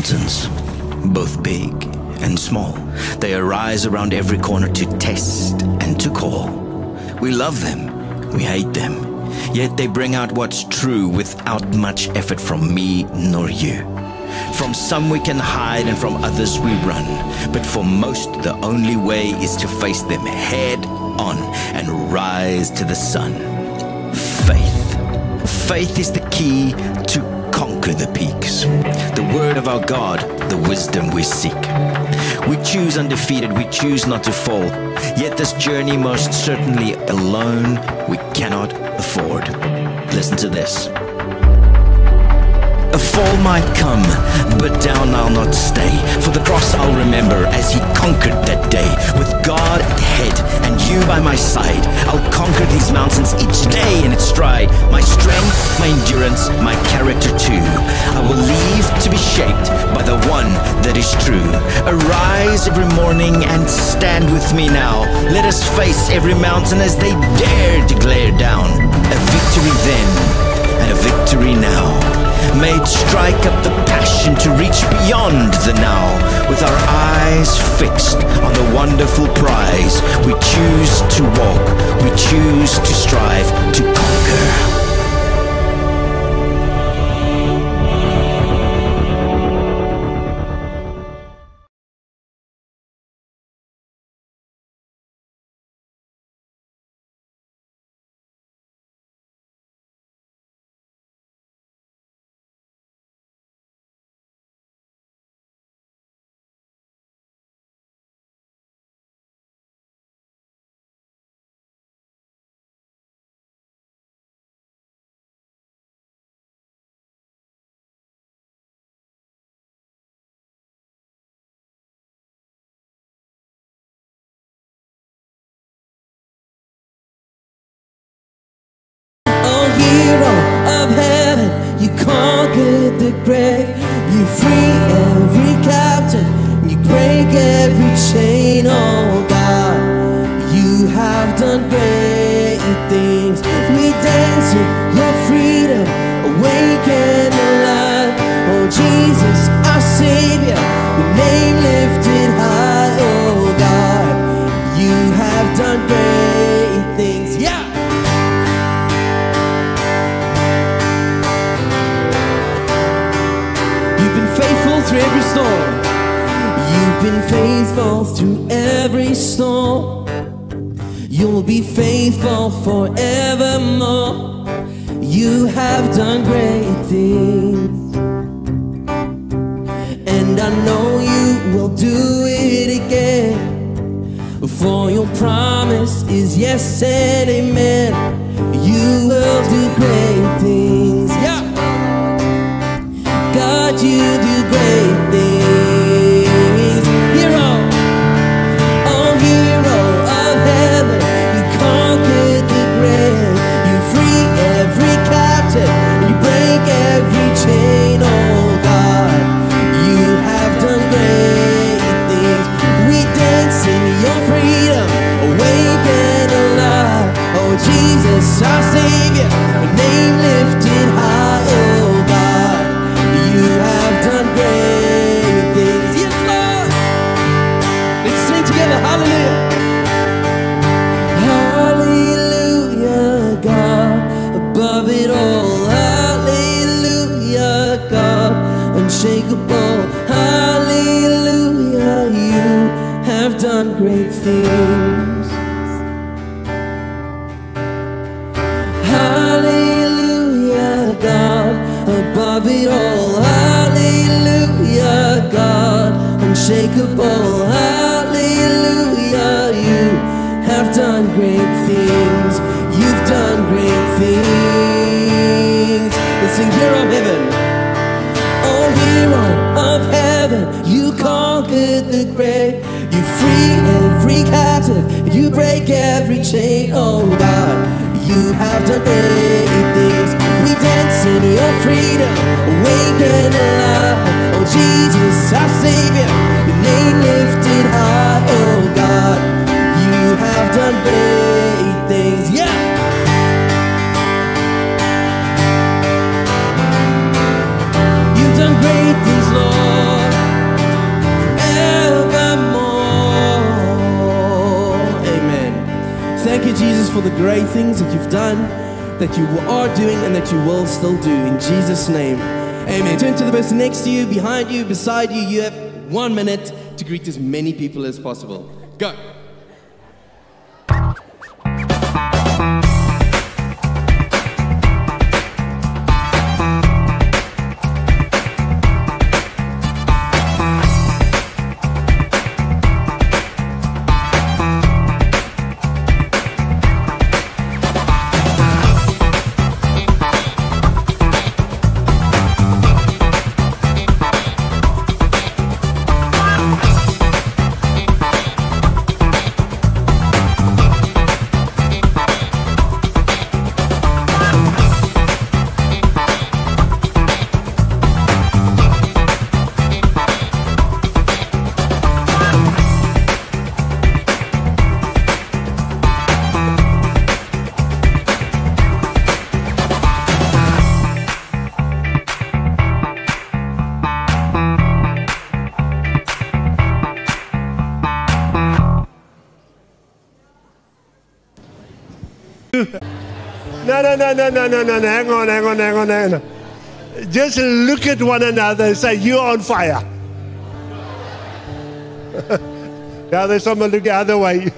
mountains, both big and small. They arise around every corner to test and to call. We love them, we hate them, yet they bring out what's true without much effort from me nor you. From some we can hide and from others we run, but for most the only way is to face them head on and rise to the sun. Faith. Faith is the key to conquer the peaks. The word of our God, the wisdom we seek. We choose undefeated, we choose not to fall. Yet this journey most certainly alone we cannot afford. Listen to this. A fall might come, but down I'll not stay. For the cross I'll remember as he conquered that day. With God at head and you by my side, I'll conquer these mountains each day in its stride. My strength, my endurance, my character too, I will leave to be shaped by the one that is true. Arise every morning and stand with me now. Let us face every mountain as they dare to glare down. A victory then and a victory now. May it strike up the passion to reach beyond the now. With our eyes fixed on the wonderful prize, we choose to walk, we choose to strive to conquer. Of heaven, you conquered the grave. You free every captive, you break every chain. Oh God, you have done great things. We dance in your freedom, awake and alive. Oh Jesus, our Savior, your name lifted high. Oh God, you have done great things. Yeah. Through every storm, you've been faithful through every storm. You'll be faithful forevermore. You have done great things, and I know you will do it again. For your promise is yes and amen. You will do great things. Yeah. God, you do great things. Hero, oh hero of heaven, you conquered the grave. You free every captive, you break every chain. Oh God, you have done great things. We dance in your freedom, awake and alive. Oh Jesus, our Savior, your name lifted high. Oh God, you have done great things. Yes, Lord. Let's sing together. Hallelujah. Hallelujah, God, above it all. Hallelujah, God, unshakable. Hallelujah, you have done great things. Hallelujah, God, above it all. Hallelujah, God, unshakable. Hallelujah, you have done great things. You've done great things. Let's sing hero of heaven. Oh hero of heaven, you conquered the grave. You free every captive, you break every chain. Oh God, you have done great things. We dance in your freedom, awake and alive. Oh Jesus, our Savior, your name lifted high. Oh God, you have done great things. Yeah. You've done great things, Lord. Jesus, for the great things that you've done, that you are doing, and that you will still do. In Jesus' name, amen. Turn to the person next to you, behind you, beside you. You have 1 minute to greet as many people as possible. Go. No. Hang on. Just look at one another and say, you're on fire. Now there's someone look the other way.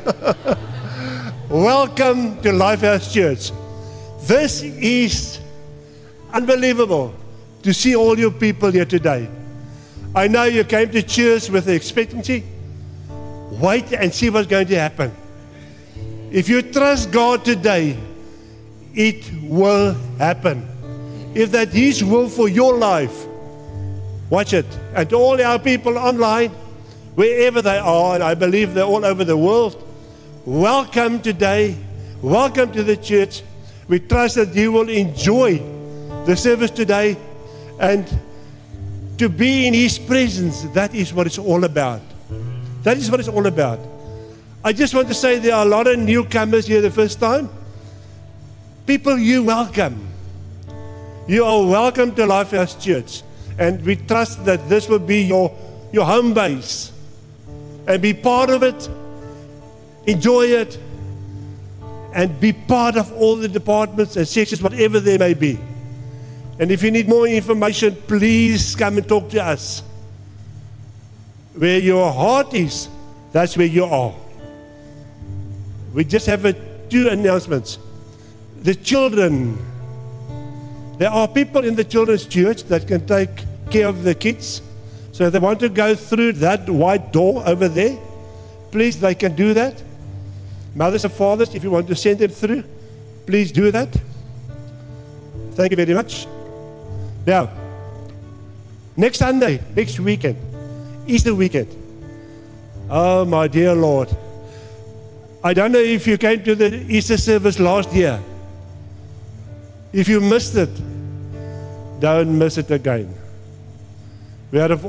Welcome to Lifehouse Church. This is unbelievable to see all you people here today. I know you came to church with the expectancy. Wait and see what's going to happen. If you trust God today, it will happen. If that His will for your life, watch it. And to all our people online, wherever they are, and I believe they're all over the world, welcome today. Welcome to the church. We trust that you will enjoy the service today, and to be in His presence, that is what it's all about. That is what it's all about. I just want to say there are a lot of newcomers here the first time. People, you're welcome. You are welcome to Lifehouse Church. And we trust that this will be your home base. And be part of it. Enjoy it. And be part of all the departments and sections, whatever there may be. And if you need more information, please come and talk to us. Where your heart is, that's where you are. We just have 2 announcements. The children, there are people in the children's church that can take care of the kids. So if they want to go through that white door over there, please, they can do that. Mothers and fathers, if you want to send them through, please do that. Thank you very much. Now, next Sunday, next weekend, Easter weekend. Oh, my dear Lord. I don't know if you came to the Easter service last year. If you missed it, don't miss it again. We had an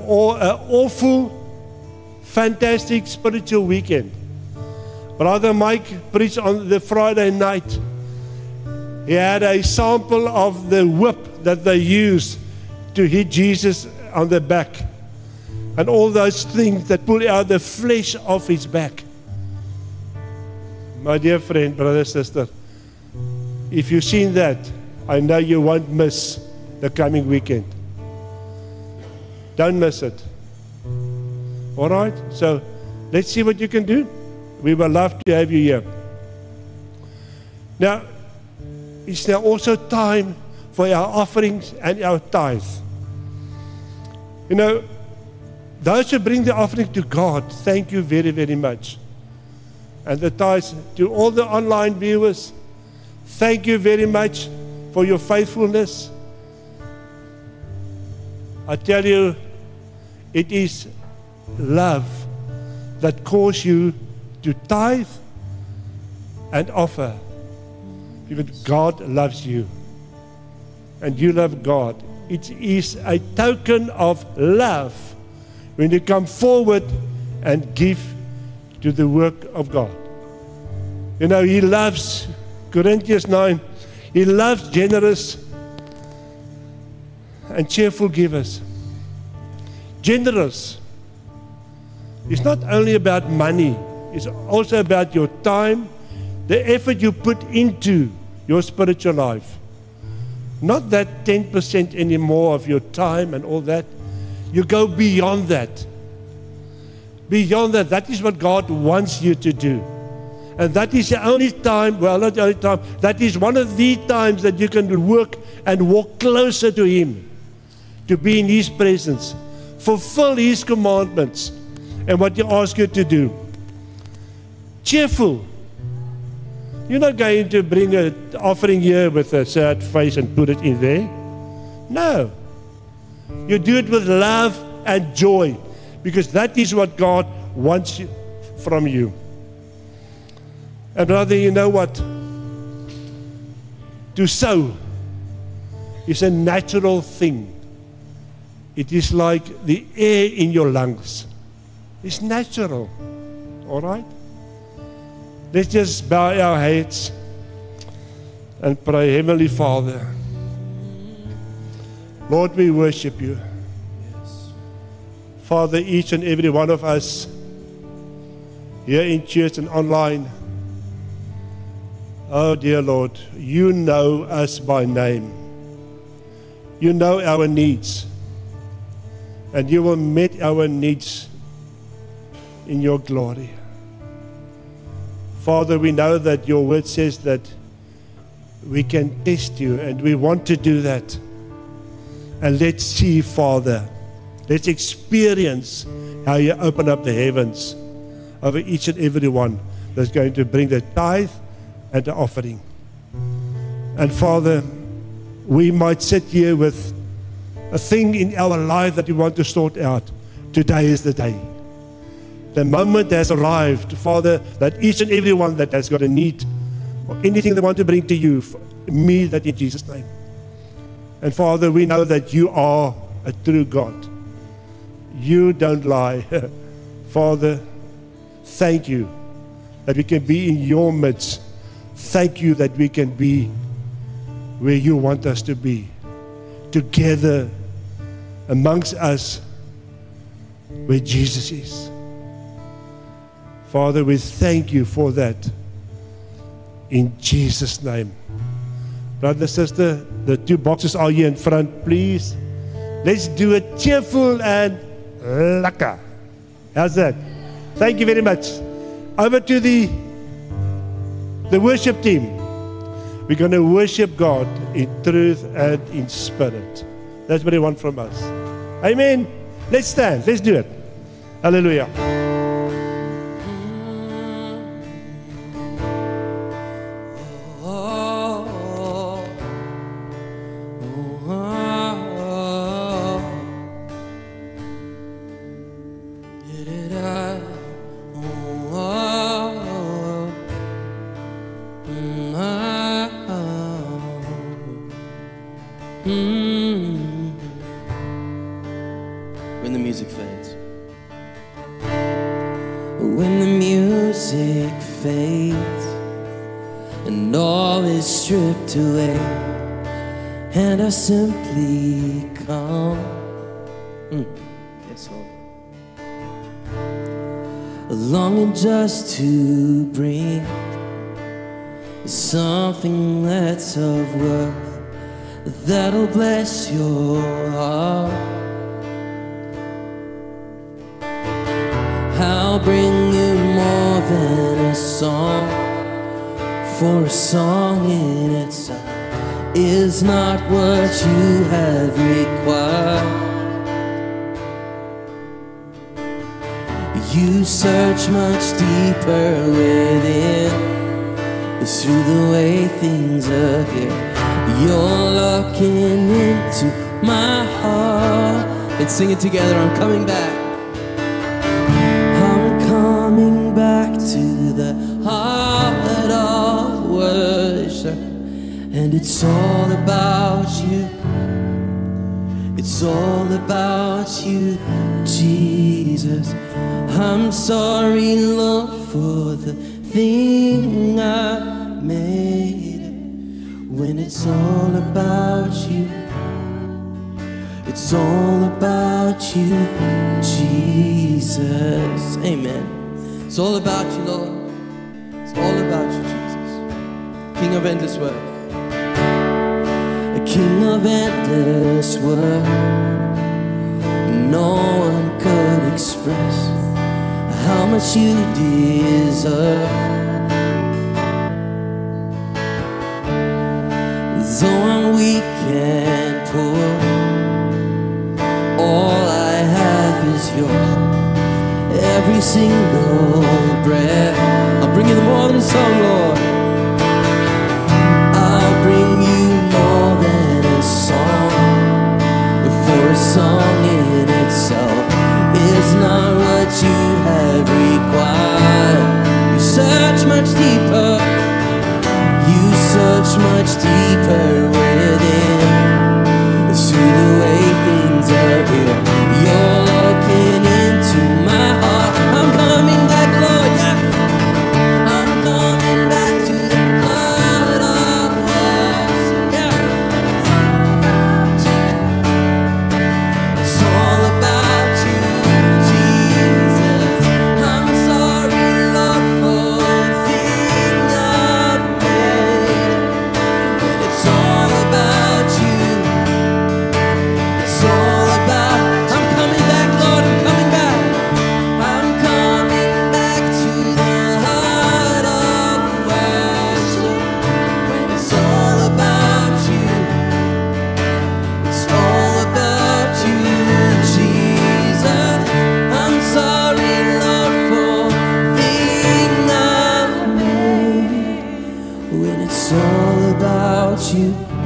awful, fantastic spiritual weekend. Brother Mike preached on the Friday night. He had a sample of the whip that they used to hit Jesus on the back. And all those things that pull out the flesh off his back. My dear friend, brother, sister, if you've seen that, I know you won't miss the coming weekend. Don't miss it. All right? So let's see what you can do. We would love to have you here. Now, it's now also time for our offerings and our tithe. You know, those who bring the offering to God, thank you very, very much. And the tithes to all the online viewers, thank you very much for your faithfulness. I tell you, it is love that calls you to tithe and offer. Because God loves you and you love God. It is a token of love when you come forward and give to the work of God. You know, He loves, Corinthians 9, He loves generous and cheerful givers. Generous. It's not only about money. It's also about your time, the effort you put into your spiritual life. Not that 10% anymore of your time and all that. You go beyond that. Beyond that, that is what God wants you to do. And that is the only time, well, not the only time, that is one of the times that you can work and walk closer to Him, to be in His presence, fulfill His commandments and what He asks you to do. Cheerful. You're not going to bring an offering here with a sad face and put it in there. No. You do it with love and joy, because that is what God wants from you. And brother, you know what? To sow is a natural thing. It is like the air in your lungs. It's natural. All right? Let's just bow our heads and pray. Heavenly Father, Lord, we worship you. Father, each and every one of us here in church and online, oh dear Lord, you know us by name. You know our needs, and you will meet our needs in your glory. Father, we know that your word says that we can test you, and we want to do that. And let's see, Father, let's experience how you open up the heavens over each and every one that's going to bring the tithe and the offering. And Father, we might sit here with a thing in our life that we want to sort out. Today is the day. The moment has arrived, Father, that each and every one that has got a need or anything they want to bring to you, meet that in Jesus' name. And Father, we know that you are a true God. You don't lie. Father, thank you that we can be in your midst. Thank you that we can be where you want us to be, together amongst us where Jesus is. Father, we thank you for that in Jesus' name. Brother, sister, the two boxes are here in front, please. Let's do it cheerful and lekker. How's that? Thank you very much. Over to the worship team. We're going to worship God in truth and in spirit. That's what He wants from us. Amen. Let's stand. Let's do it. Hallelujah. When the music fades. When the music fades and all is stripped away, and I simply come. Yes, Lord. Longing just to bring something that's of worth that'll bless your heart. I'll bring you more than a song, for a song in itself is not what you have required. You search much deeper within, through the way things are here. You're looking into my heart. Let's sing it together. I'm coming back. Coming back to the heart of worship, and it's all about you. It's all about you, Jesus. I'm sorry, Lord, for the thing I made. When it's all about you, it's all about you, Jesus. Amen. It's all about you, Lord. It's all about you, Jesus. King of endless worth. A king of endless worth. No one could express how much you deserve. Though I'm weak and poor, all I have is yours. Every single breath, I'll bring you the more than a song, Lord. I'll bring you more than a song, for a song in itself is not what you have required. You search much deeper, you search much deeper within. Through the way things appear, you're looking into my heart. I'm coming back, Lord, yeah. I'm coming back to the heart of worship, yeah. It's all about you, Jesus. I'm sorry, Lord, for the thing I've made. And it's all about you. It's all about, I'm coming back, Lord, I'm coming back. I'm coming back to the heart of worship. It's all about you. It's all about you, Jesus. I'm sorry, Lord, for the thing I've made. When it's all about you,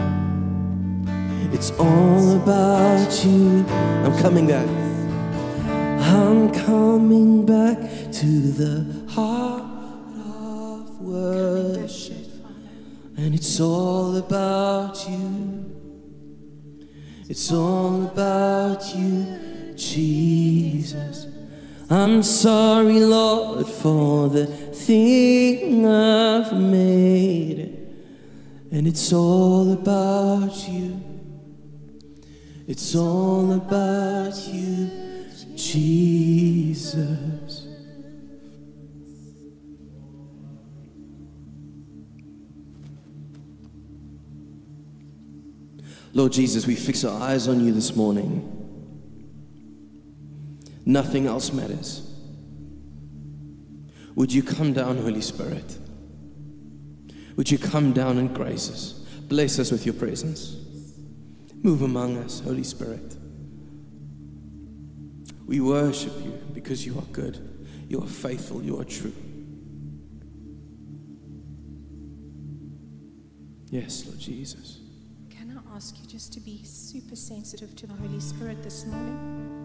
it's all about you. I'm coming back. I'm coming back to the heart of worship. And it's all about you. It's all about you, Jesus. I'm sorry, Lord, for the thing I've made. And it's all about you. It's all about you, Jesus. Lord Jesus, we fix our eyes on you this morning. Nothing else matters. Would you come down, Holy Spirit? Would you come down and grace us? Bless us with your presence. Move among us, Holy Spirit. We worship you because you are good, you are faithful, you are true. Yes, Lord Jesus. Can I ask you just to be super sensitive to the Holy Spirit this morning?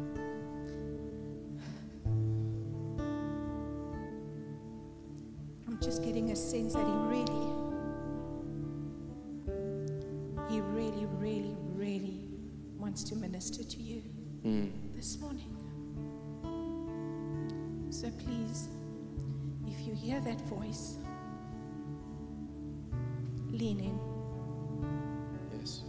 I'm just getting a sense that He really wants to minister to you this morning. So please, if you hear that voice, lean in. Yes.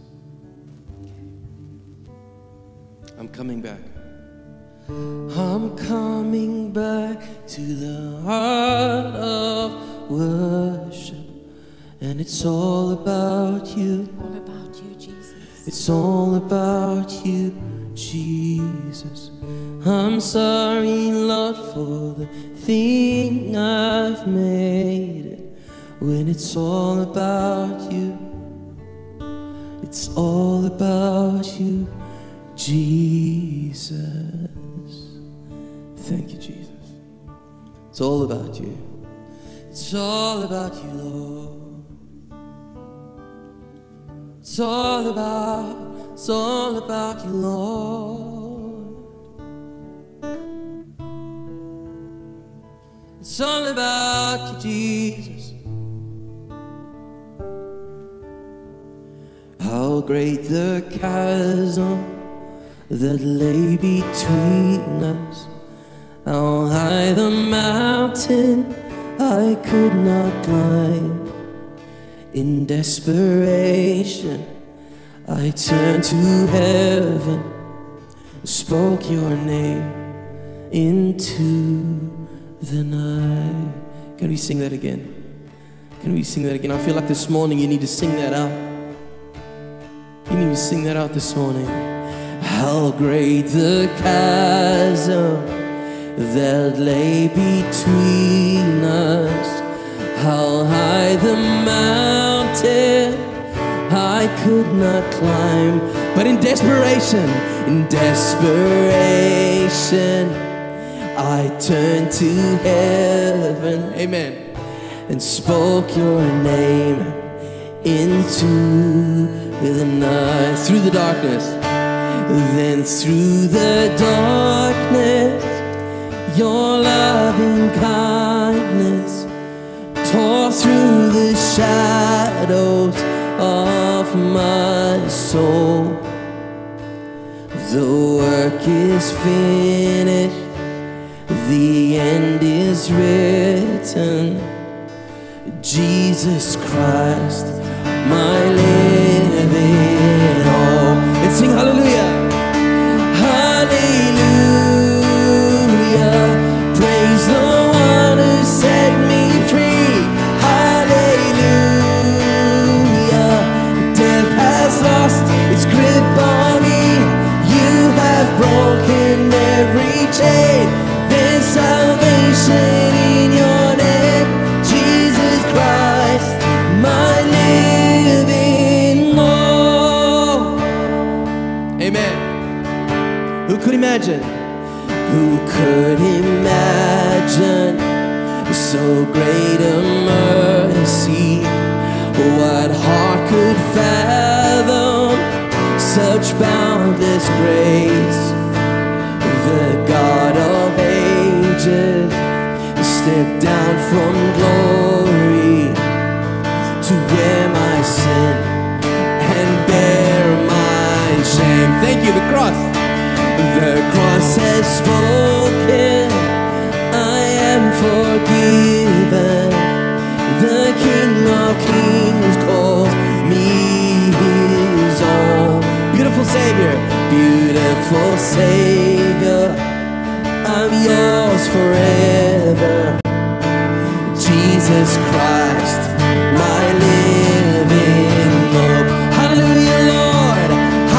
I'm coming back. I'm coming back to the heart of worship. And it's all about you. All about you, Jesus. It's all about you, Jesus. I'm sorry, Lord, for the thing I've made. When it's all about you, it's all about you, Jesus. Thank you, Jesus. It's all about you. It's all about you, Lord. It's all about you, Lord. It's all about you, Jesus. How great the chasm that lay between us. How high the mountain I could not climb. In desperation, I turned to heaven, spoke your name into the night. Can we sing that again? Can we sing that again? I feel like this morning you need to sing that out. You need to sing that out this morning. How great the chasm that lay between us. How high the mountain I could not climb. But in desperation, I turned to heaven. Amen. And spoke your name into the night. Through the darkness. Then through the darkness, your loving kindness tore through the shadows of my soul. The work is finished, the end is written. Jesus Christ, my living hope. Let's sing hallelujah. Hallelujah. Praise the one who set me free. Hallelujah. Death has lost its grip on me. You have broken every chain. There's salvation in your name, Jesus Christ, my living hope. Amen. Who could imagine? Who could imagine so great a mercy? What heart could fathom such boundless grace? The God of ages stepped down from glory to wear my sin and bear my shame. Thank you, the cross. The cross has spoken, I am forgiven. The King of Kings calls me his own. Beautiful Savior, beautiful Savior, I'm yours forever. Jesus Christ, my living hope. Hallelujah, Lord,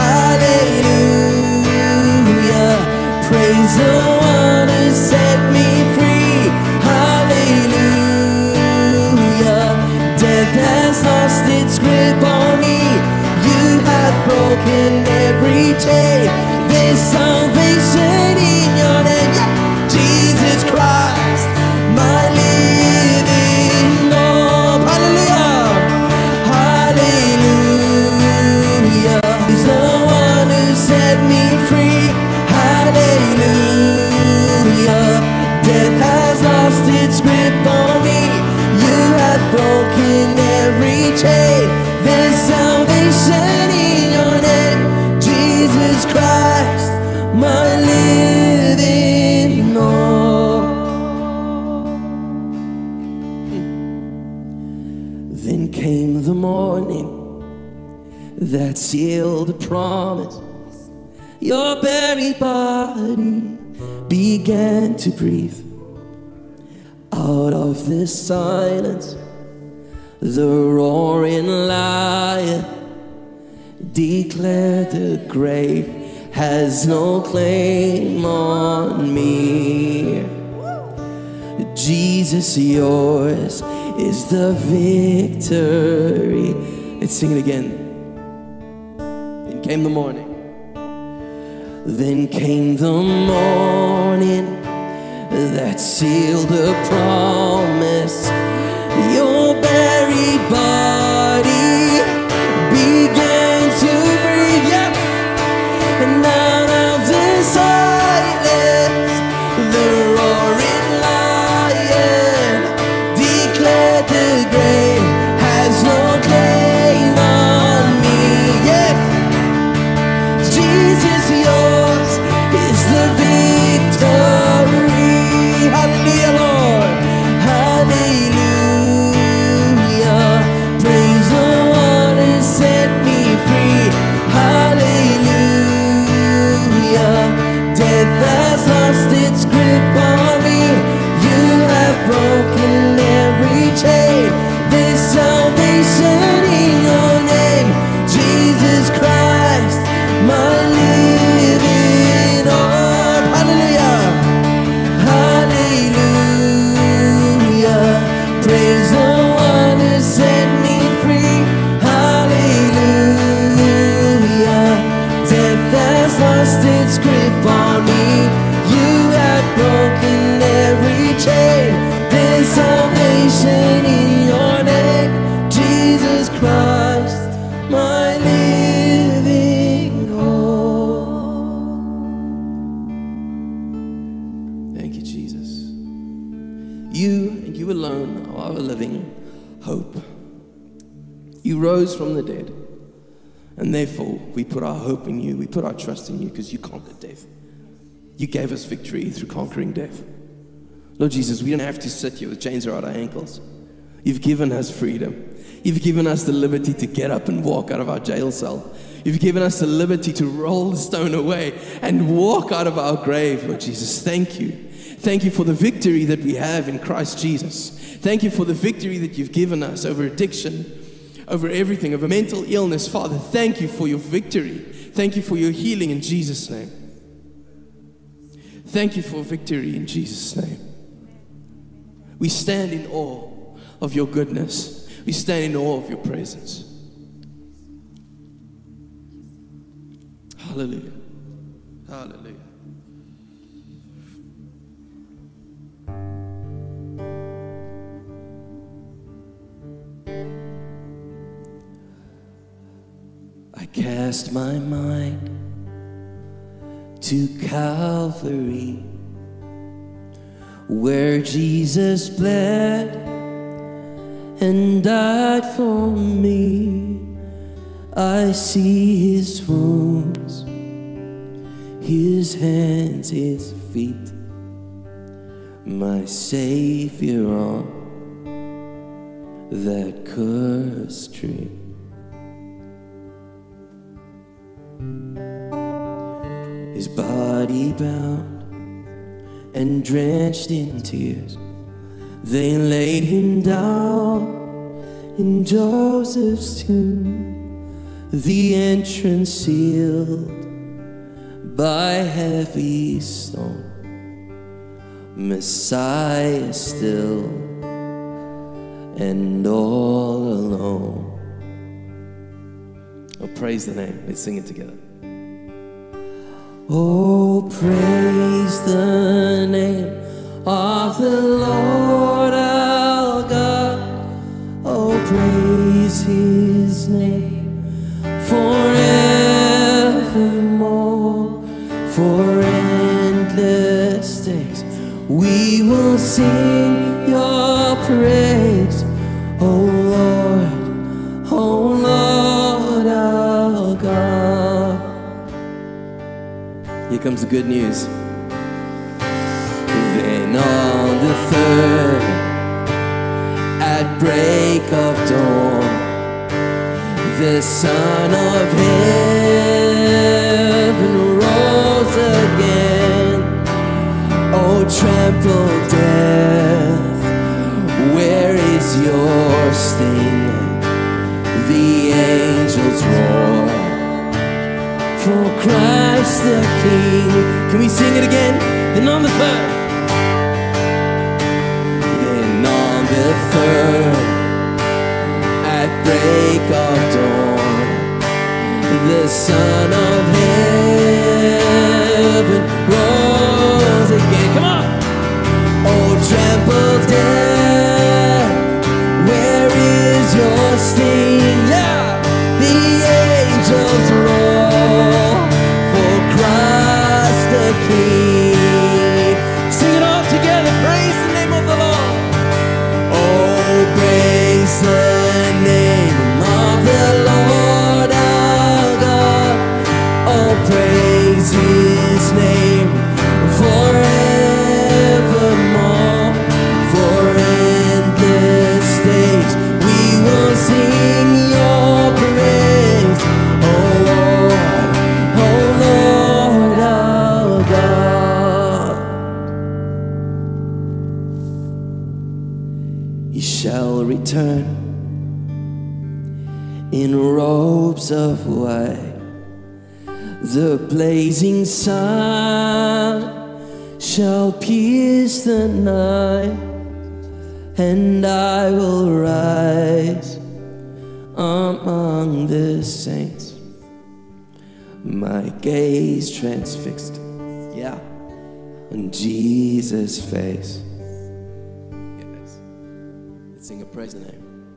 hallelujah. Praise the one who set me free. Hallelujah. Death has lost its grip on me. You have broken every chain. There's salvation in your name, Jesus Christ, my living hope. Hallelujah, hallelujah. He's the one who set me free. Hallelujah. Death has lost its grip on me. You have broken every chain. There's salvation in your name, Jesus Christ, my living hope. Then came the morning that sealed the promise. Your very body began to breathe. Out of this silence, the roaring lion declared the grave has no claim on me. Jesus, yours is the victory. Let's sing it again. Then came the morning. Then came the morning that sealed the promise. Your buried body began to breathe, yeah. And out of the silence, the roaring lion declared the grave has no claim on me, yeah. Jesus, yours is the victory. Hallelujah, Lord. You and you alone are our living hope. You rose from the dead, and therefore we put our hope in you. We put our trust in you because you conquered death. You gave us victory through conquering death. Lord Jesus, we don't have to sit here with chains around our ankles. You've given us freedom. You've given us the liberty to get up and walk out of our jail cell. You've given us the liberty to roll the stone away and walk out of our grave, Lord Jesus. Thank you. Thank you for the victory that we have in Christ Jesus. Thank you for the victory that you've given us over addiction, over everything, over mental illness. Father, thank you for your victory. Thank you for your healing in Jesus' name. Thank you for victory in Jesus' name. We stand in awe of your goodness. We stand in awe of your presence. Hallelujah. Hallelujah. I cast my mind to Calvary, where Jesus bled and died for me. I see his wounds, his hands, his feet, my Savior on that cursed tree. His body bound and drenched in tears, they laid him down in Joseph's tomb, the entrance sealed by heavy stone. Messiah still and all alone. Oh, praise the name. Let's sing it together. Oh, praise the name of the Lord our God. Oh, praise his name forevermore. For endless days we will sing your praise. Oh Lord our God. Here comes the good news. Then on the third, at break of dawn, the Son of Heaven rose again. Oh, trampled death, where is your sting? The angels roar for Christ the King. Can we sing it again? Then on the third. Then on the third, at break of dawn, the Son of Heaven rose again. Come on! Oh, trampled death, where is your sting? Yeah! The angels roar for Christ the King. Sing it all together. Praise the name of the Lord. Oh, praise the name of the Lord our God. Oh, praise his name forevermore. For endless days we will sing your praise. Oh Lord our God. He shall return in robes of white. The blazing sun shall pierce the night, and I will rise among the saints, my gaze transfixed, yeah, on Jesus' face. Yes. Let's sing a praise the name.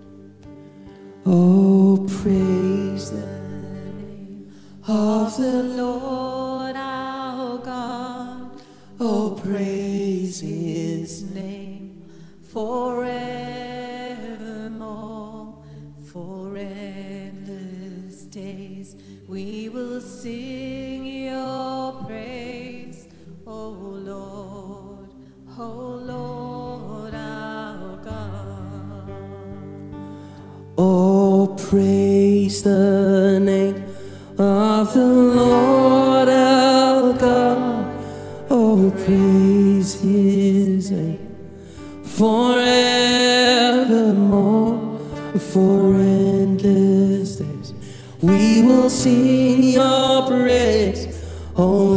Oh, praise the name of the Lord our God. Oh, praise his name forevermore. For endless days we will sing your praise, O Lord, our God. Oh, praise the name of the Lord our God. Oh, praise his name forevermore. For endless days we will sing your praise, oh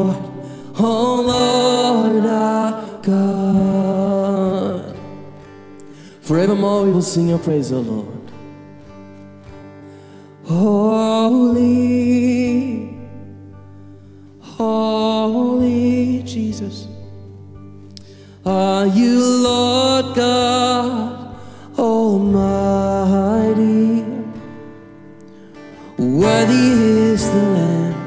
Lord our God. Forevermore we will sing your praise, oh Lord. Holy, holy Jesus, are you Lord God Almighty? Worthy is the Lamb,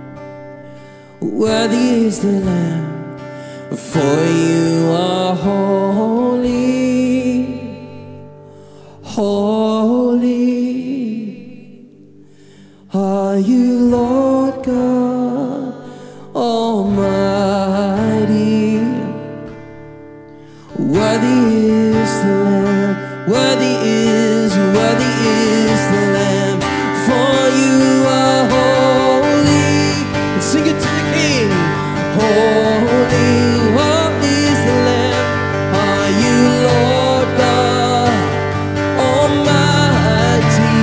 worthy is the Lamb, for you are holy, holy. Are you Lord God Almighty? Worthy is the Lamb, worthy is the Lamb, for you are holy. And sing it to the King. Holy, holy is the Lamb. Are you Lord God Almighty?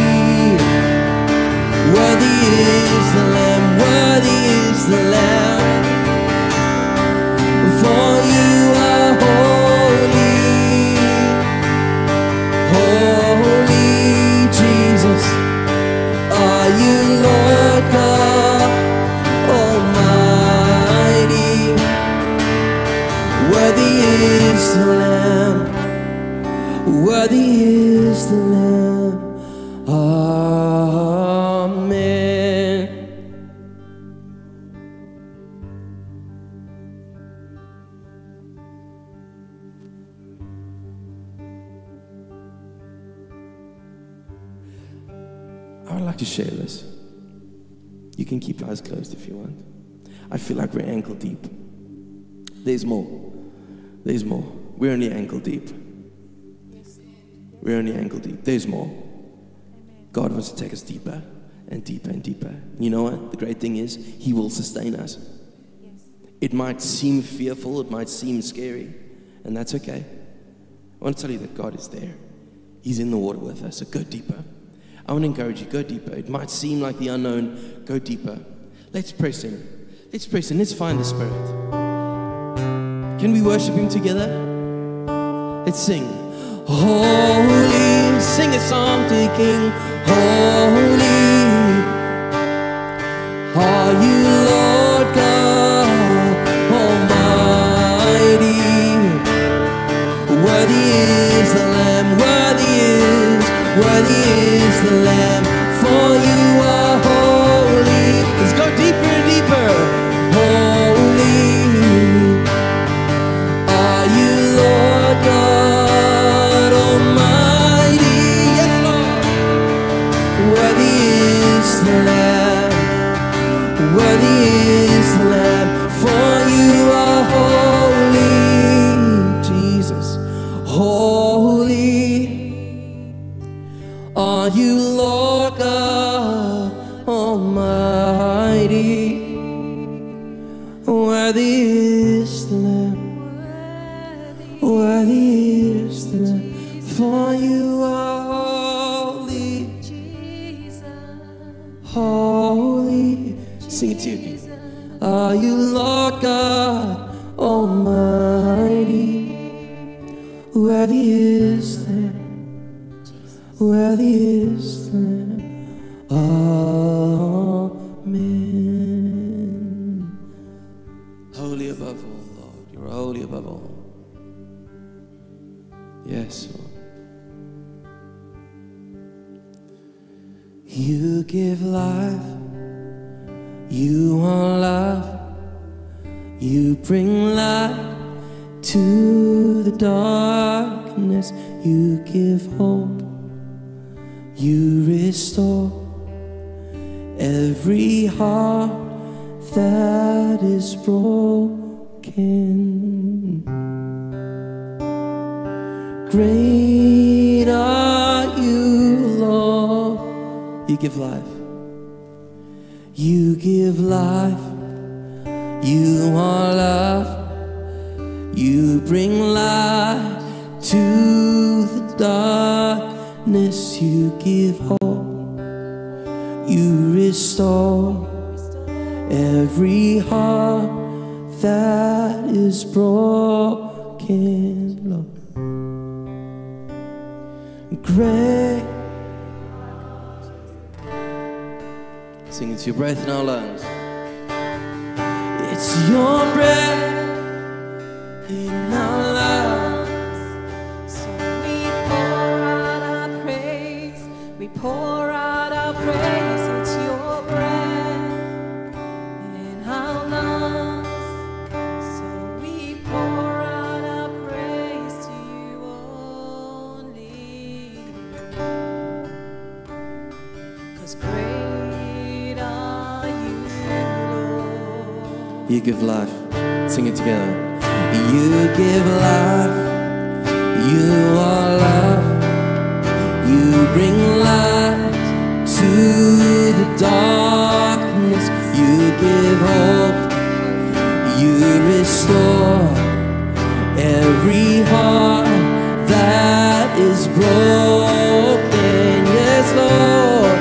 Worthy is the Lamb, worthy is the Lamb, for you are holy, holy Jesus. Are you Lord God Almighty? Worthy is the Lamb, worthy is the Lamb. Amen. I would like to share this. You can keep your eyes closed if you want. I feel like we're ankle deep. There's more. There's more. We're only ankle deep. We're only ankle deep. There's more. God wants to take us deeper and deeper and deeper. You know what? The great thing is, He will sustain us. It might seem fearful, it might seem scary, and that's okay. I want to tell you that God is there. He's in the water with us, so go deeper. I want to encourage you, go deeper. It might seem like the unknown, go deeper. Let's press in. Let's press in. Let's find the Spirit. Can we worship Him together? Let's sing. Holy, sing a song to the King. Holy, are you Lord God Almighty? Worthy is the Lamb, worthy is the Lamb, for you are holy. Let's go deeper and deeper. Holy, are you Lord God Almighty? Yes, Lord. Worthy is the Lamb, worthy is the Lamb, for you are holy, Jesus. Holy, are you Lord God Almighty? Worthy is the Lamb, worthy is the Lamb, for you are holy, holy. Sing it to you. Are you Lord God Almighty? Worthy is the Lamb, worthy is the Lamb. Amen. Holy above all, Lord. You're holy above all. Yes, Lord. You give life. You are love. You bring light To the darkness you give hope. You restore every heart that is broken. Great are you, Lord. You give life. You give life. You are love. You bring light to the darkness. You give hope. You restore every heart that is broken, Lord. Great. Sing into your breath in our lungs. It's your breath in our lungs. So we pour out our praise. We pour out our praise. It's your breath in our lungs. So we pour out our praise to you only. 'Cause great are you, Lord. You give life. Sing it together. You give life. You are love. You bring light to the darkness. You give hope. You restore every heart that is broken. Yes, Lord.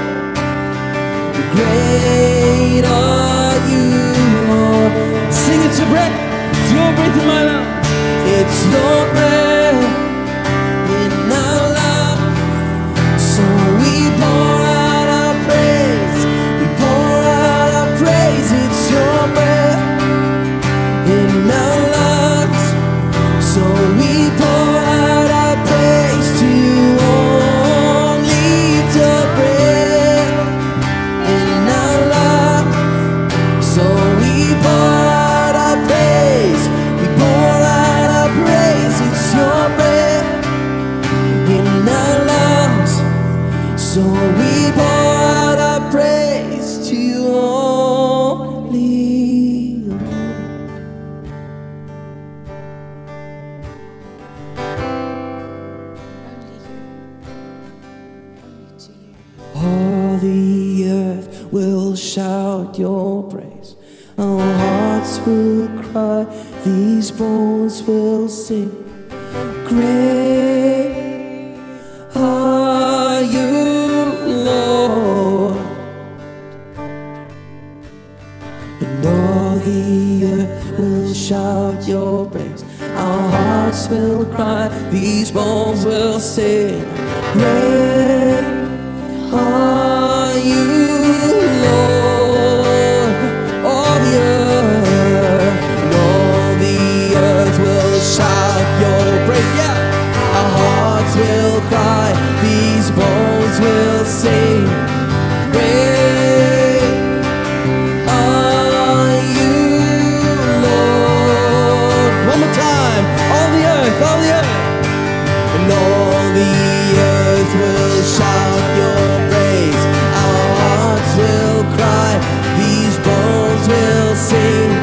Great are you, Lord. Sing it to breath. It's your breath in my lungs. It's your breath in our lungs. So we pour out our praise. We pour out our praise. It's your breath in our lungs. So we pour out our praise to you only. It's your breath in our lungs. So we pour out our praise. We pour out our praise. It's your breath in our lungs. So we pour out our praise to you only. Only you. Only to you. All the earth will shout your praise. Our hearts will cry. These bones will sing. Great are you, Lord. And all the earth will shout your praise. Our hearts will cry. These bones will sing. Great are you, Lord. All the earth, and all the earth will shout your praise. Yeah. Our hearts will cry. These bones will sing. Great are you, Lord. One more time. All the earth, all the earth. And all the earth will shout your praise. Our hearts will cry. These bones will sing.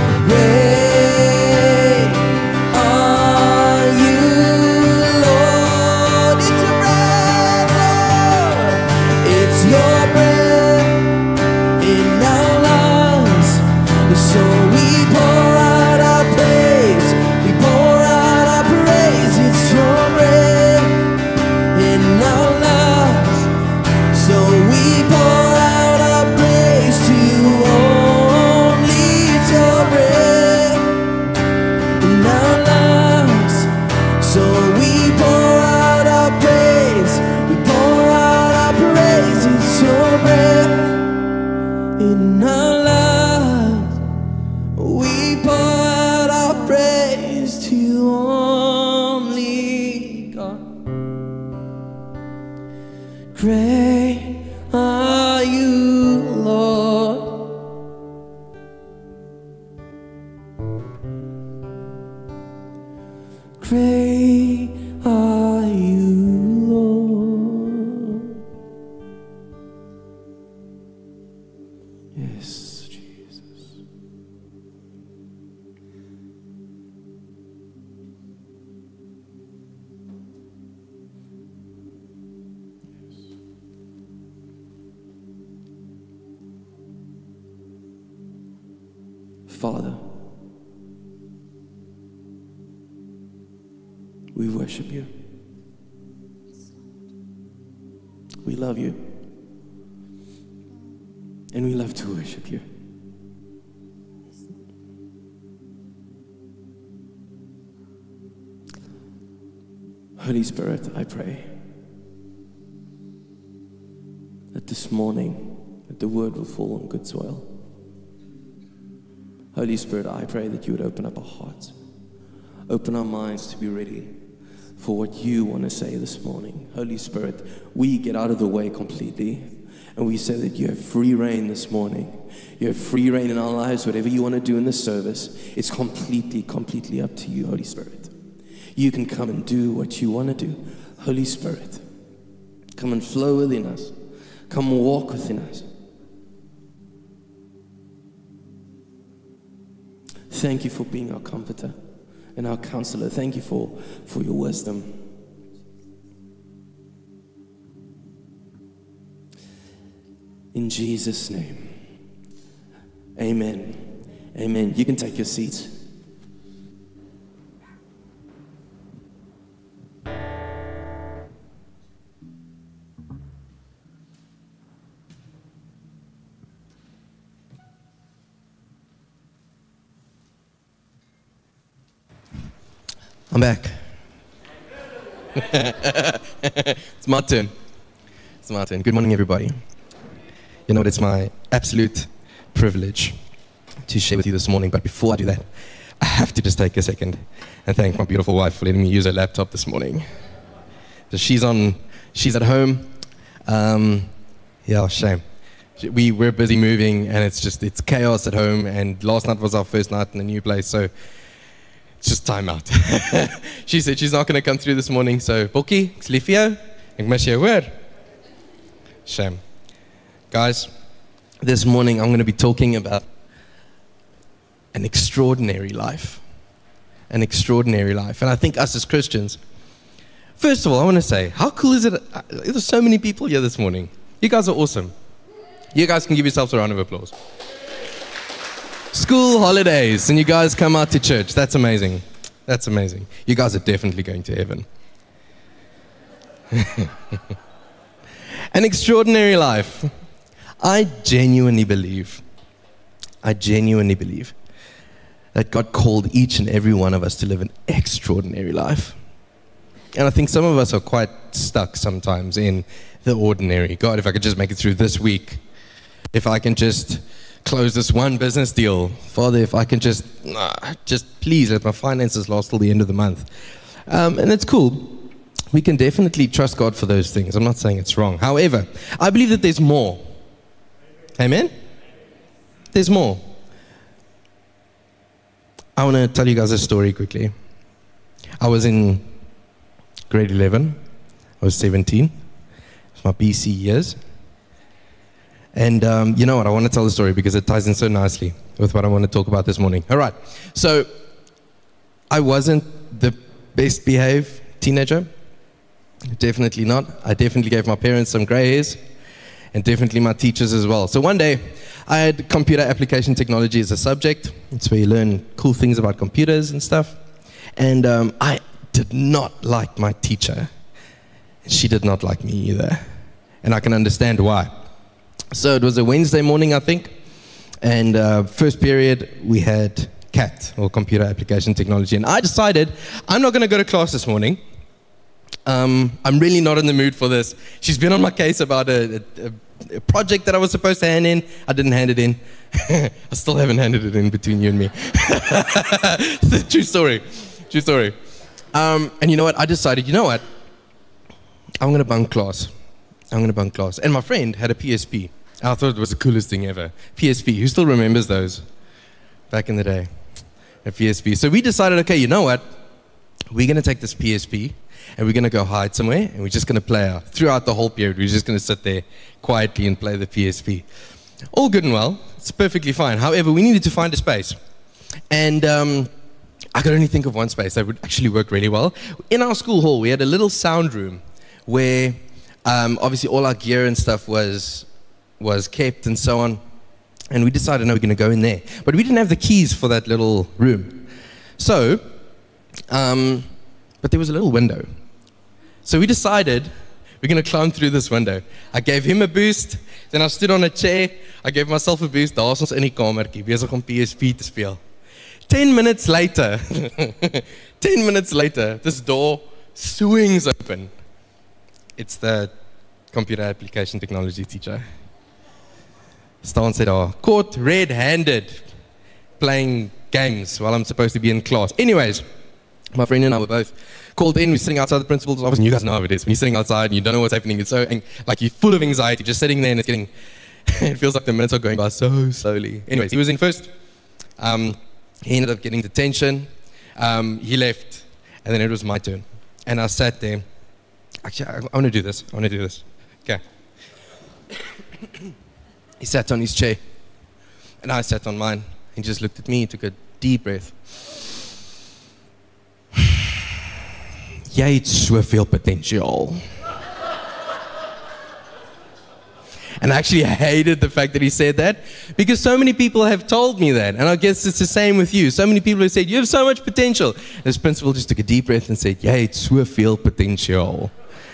Great are you, Lord. It's your breath, Lord. It's your breath in our lungs. So we pour out our praise. We pour out our praise. It's your breath in our lungs. So we pour out our praise to you only. It's your breath in our lungs. So we pour out our praise. We pour out our praise. It's your breath in our lungs. We pour out our praise to you only, God. Great are you, Lord. Father, we worship you. We love you. And we love to worship you. Holy Spirit, I pray that this morning, that the word will fall on good soil. Holy Spirit, I pray that you would open up our hearts, open our minds to be ready for what you want to say this morning. Holy Spirit, we get out of the way completely, and we say that you have free reign this morning. You have free reign in our lives. Whatever you want to do in this service, it's completely up to you, Holy Spirit. You can come and do what you want to do. Holy Spirit, come and flow within us. Come walk within us. Thank you for being our comforter and our counselor. Thank you for your wisdom. In Jesus' name, amen. Amen. You can take your seats. I'm back. It's my turn. It's my turn. Good morning, everybody. You know what? It's my absolute privilege to share with you this morning. But before I do that, I have to just take a second and thank my beautiful wife for letting me use her laptop this morning. So she's at home. Shame. We're busy moving, and it's chaos at home. And last night was our first night in the new place, so it's just time out. She said she's not going to come through this morning, so Bokkie, ek's lief vir jou. Ek mis jou, hoor. Shame. Guys, this morning I'm going to be talking about an extraordinary life. An extraordinary life. And I think us as Christians, first of all, I want to say, how cool is it? There's so many people here this morning. You guys are awesome. You guys can give yourselves a round of applause. School holidays, and you guys come out to church. That's amazing. That's amazing. You guys are definitely going to heaven. An extraordinary life. I genuinely believe that God called each and every one of us to live an extraordinary life. And I think some of us are quite stuck sometimes in the ordinary. God, if I could just make it through this week. If I can just close this one business deal. Father, if I can just please let my finances last till the end of the month. And it's cool. We can definitely trust God for those things. I'm not saying it's wrong. However, I believe that there's more. Amen? There's more. I want to tell you guys a story quickly. I was in grade 11. I was 17. It was my BC years. And you know what? I want to tell the story because it ties in so nicely with what I want to talk about this morning. All right. So I wasn't the best behaved teenager. Definitely not. I definitely gave my parents some gray hairs, and definitely my teachers as well. So one day, I had computer application technology as a subject. It's where you learn cool things about computers and stuff. And I did not like my teacher. She did not like me either. And I can understand why. So it was a Wednesday morning, I think. And first period, we had CAT, or computer application technology. And I decided I'm not going to go to class this morning. I'm really not in the mood for this. She's been on my case about a project that I was supposed to hand in. I didn't hand it in. I still haven't handed it in between you and me. True story. True story. And you know what? I decided, you know what? I'm going to bunk class. I'm going to bunk class. And my friend had a PSP. I thought it was the coolest thing ever. PSP. Who still remembers those? Back in the day. A PSP. So we decided, okay, you know what? We're going to take this PSP and we're going to go hide somewhere and we're just going to play out. Throughout the whole period, we're just going to sit there quietly and play the PSP. All good and well. It's perfectly fine. However, we needed to find a space. And I could only think of one space that would actually work really well. In our school hall, we had a little sound room where obviously all our gear and stuff was kept and so on. And we decided, no, we're going to go in there. But we didn't have the keys for that little room. So, but there was a little window. So we decided we're going to climb through this window. I gave him a boost. Then I stood on a chair. I gave myself a boost. Daar is ons in die kamertjie, besig om PSP te speel. 10 minutes later, 10 minutes later, this door swings open. It's the computer application technology teacher. Staan sy daar, caught red-handed, playing games while I'm supposed to be in class. Anyways, my friend and I were both called in. We're sitting outside the principal's office, and you guys know how it is. When you're sitting outside and you don't know what's happening, it's so, like you're full of anxiety, just sitting there and it's getting, it feels like the minutes are going by so slowly. Anyways, he was in first. He ended up getting detention. He left, and then it was my turn. And I sat there. Actually, I want to do this. Okay. He sat on his chair, and I sat on mine. He just looked at me, took a deep breath. Jy het soveel potential. And I actually hated the fact that he said that, because so many people have told me that, and I guess it's the same with you. So many people have said, you have so much potential. And this principal just took a deep breath and said, jy het soveel potential.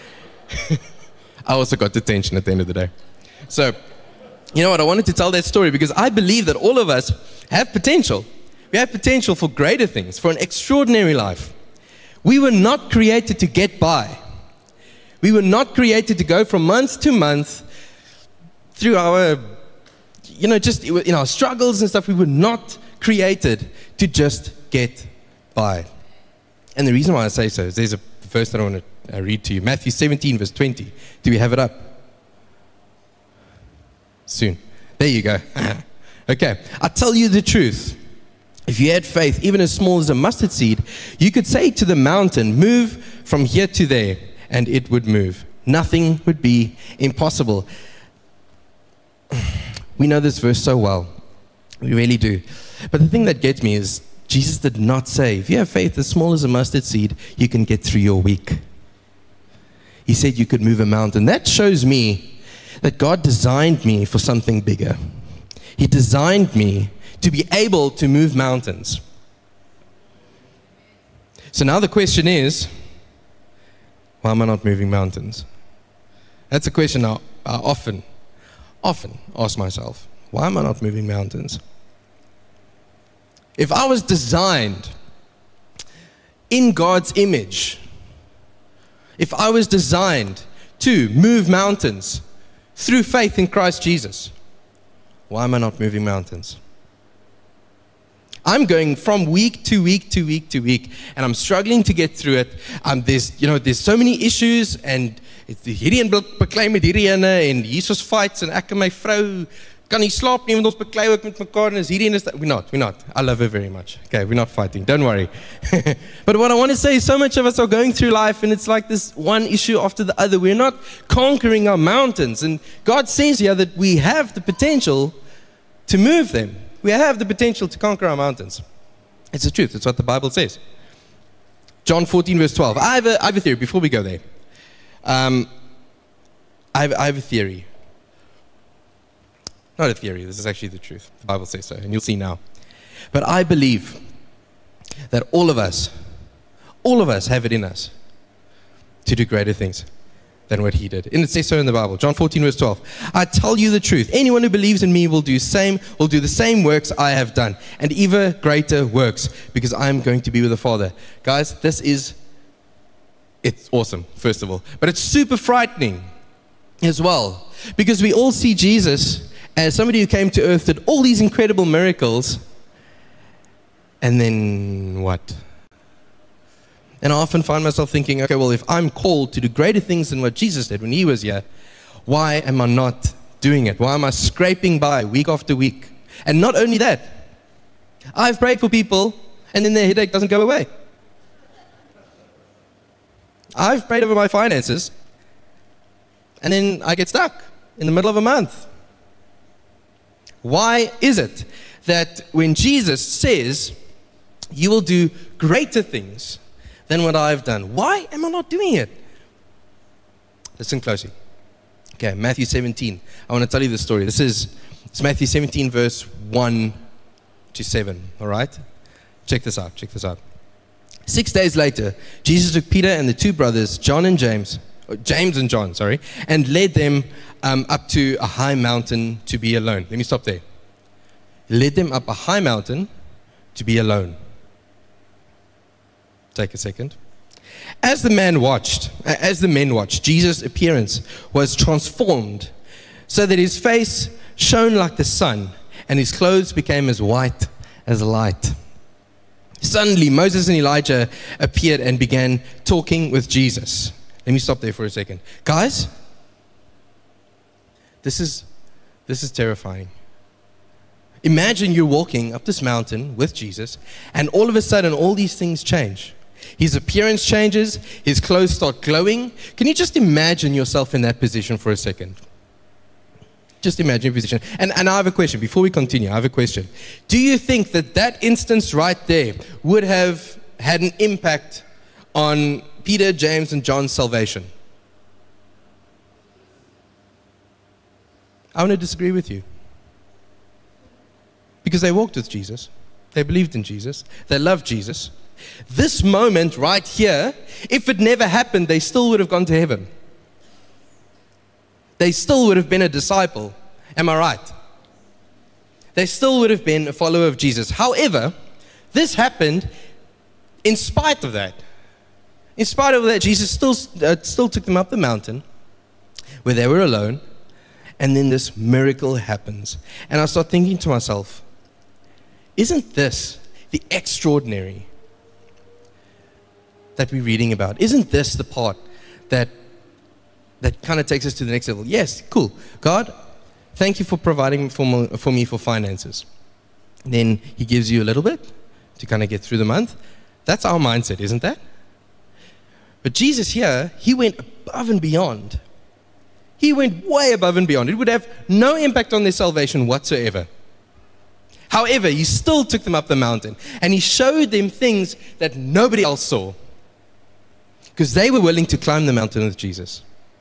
I also got detention at the end of the day. So, you know what, I wanted to tell that story because I believe that all of us have potential. We have potential for greater things, for an extraordinary life. We were not created to get by. We were not created to go from month to month through our, just in our struggles and stuff. We were not created to just get by. And the reason why I say so is there's a verse that I want to read to you. Matthew 17, verse 20. Do we have it up? Soon. There you go. Okay. I tell you the truth. If you had faith, even as small as a mustard seed, you could say to the mountain, move from here to there, and it would move. Nothing would be impossible. We know this verse so well. We really do. But the thing that gets me is Jesus did not say, if you have faith as small as a mustard seed, you can get through your week. He said you could move a mountain. That shows me that God designed me for something bigger. He designed me to be able to move mountains. So now the question is, why am I not moving mountains? That's a question I often ask myself. Why am I not moving mountains? If I was designed in God's image, if I was designed to move mountains through faith in Christ Jesus, why am I not moving mountains? I'm going from week to week to week to week, and I'm struggling to get through it. There's so many issues, and hierdie een beklei met hierdie ene, en Jesus fights, en ek en my vrou kan nie slaap nie, want ons beklei ook met mekaar, en is hierdie een is that. We're not. I love her very much. Okay, we're not fighting. Don't worry. But what I want to say is so much of us are going through life, and it's like this one issue after the other. We're not conquering our mountains, and God says here that we have the potential to move them. We have the potential to conquer our mountains. It's the truth. It's what the Bible says. John 14, verse 12. I have a theory before we go there. I have a theory. Not a theory. This is actually the truth. The Bible says so, and you'll see now. But I believe that all of us have it in us to do greater things than what he did. And it says so in the Bible. John 14, verse 12. I tell you the truth. Anyone who believes in me will do the same works I have done, and even greater works, because I'm going to be with the Father. Guys, it's awesome, first of all. But it's super frightening as well, because we all see Jesus as somebody who came to earth, did all these incredible miracles, and then what? And I often find myself thinking, okay, well, if I'm called to do greater things than what Jesus did when he was here, why am I not doing it? Why am I scraping by week after week? And not only that, I've prayed for people, and then their headache doesn't go away. I've prayed over my finances, and then I get stuck in the middle of a month. Why is it that when Jesus says, you will do greater things than what I've done, why am I not doing it? Listen closely. Okay, Matthew 17. I want to tell you the story. This is It's Matthew 17, verse 1 to 7. All right? Check this out. 6 days later, Jesus took Peter and the two brothers, James and John, and led them up to a high mountain to be alone. Let me stop there. He led them up a high mountain to be alone. Take a second. As the men watched, Jesus' appearance was transformed so that his face shone like the sun and his clothes became as white as light. Suddenly, Moses and Elijah appeared and began talking with Jesus. Let me stop there for a second. Guys, this is terrifying. Imagine you're walking up this mountain with Jesus, and all of a sudden, all these things change. His appearance changes, his clothes start glowing. Can you just imagine yourself in that position for a second? Just imagine your position. And I have a question. Before we continue, I have a question. Do you think that instance right there would have had an impact on Peter, James, and John's salvation? I want to disagree with you. Because they walked with Jesus. They believed in Jesus. They loved Jesus. This moment right here, if it never happened, they still would have gone to heaven. They still would have been a disciple. Am I right? They still would have been a follower of Jesus. However, this happened in spite of that. In spite of that, Jesus still took them up the mountain where they were alone, and then this miracle happens. And I start thinking to myself, isn't this the extraordinary that we're reading about? Isn't this the part that kind of takes us to the next level? Yes, cool. God, thank you for providing for me for finances. Then he gives you a little bit to kind of get through the month. That's our mindset, isn't that? But Jesus here, he went above and beyond. He went way above and beyond. It would have no impact on their salvation whatsoever. However, he still took them up the mountain and he showed them things that nobody else saw because they were willing to climb the mountain with Jesus.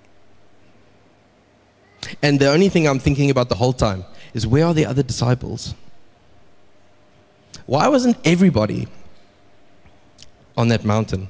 And the only thing I'm thinking about the whole time is, where are the other disciples? Why wasn't everybody on that mountain?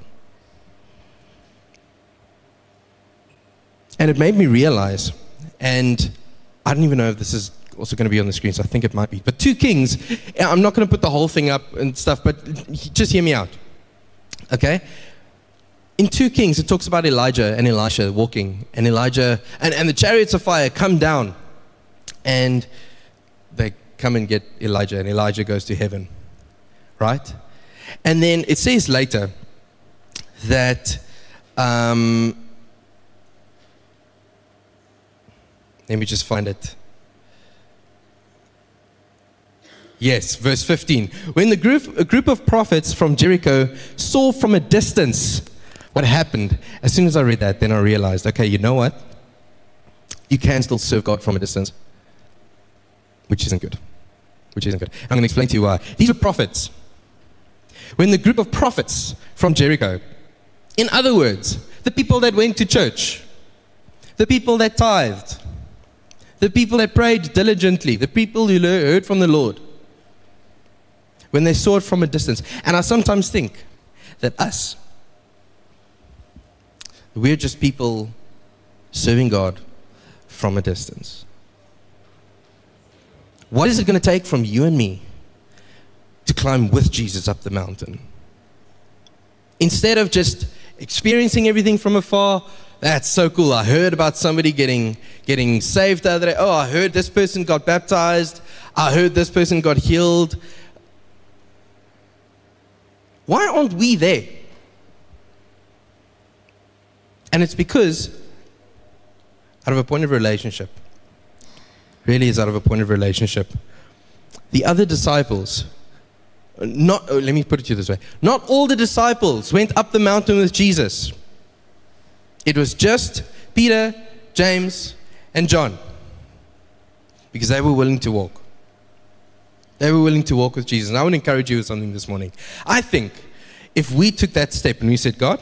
And it made me realize, and I don't even know if this is also going to be on the screen, so I think it might be. But 2 Kings, I'm not going to put the whole thing up and stuff, but just hear me out. Okay? In 2 Kings, it talks about Elijah and Elisha walking, and Elijah and the chariots of fire come down, and they come and get Elijah, and Elijah goes to heaven, right? And then it says later that, let me just find it. Yes, verse 15. When a group of prophets from Jericho saw from a distance what happened, as soon as I read that, then I realized, okay, you know what? You can still serve God from a distance, which isn't good. I'm going to explain to you why. These were prophets. When the group of prophets from Jericho, in other words, the people that went to church, the people that tithed, the people that prayed diligently, the people who heard from the Lord, when they saw it from a distance. And I sometimes think that we're just people serving God from a distance. What is it going to take from you and me to climb with Jesus up the mountain? Instead of just experiencing everything from afar, that's so cool. I heard about somebody getting saved the other day. Oh, I heard this person got baptized. I heard this person got healed. Why aren't we there? And it's because out of a point of relationship, really is out of a point of relationship. The other disciples, let me put it to you this way. Not all the disciples went up the mountain with Jesus. It was just Peter, James, and John. Because they were willing to walk. They were willing to walk with Jesus. And I would encourage you with something this morning. I think if we took that step and we said, God,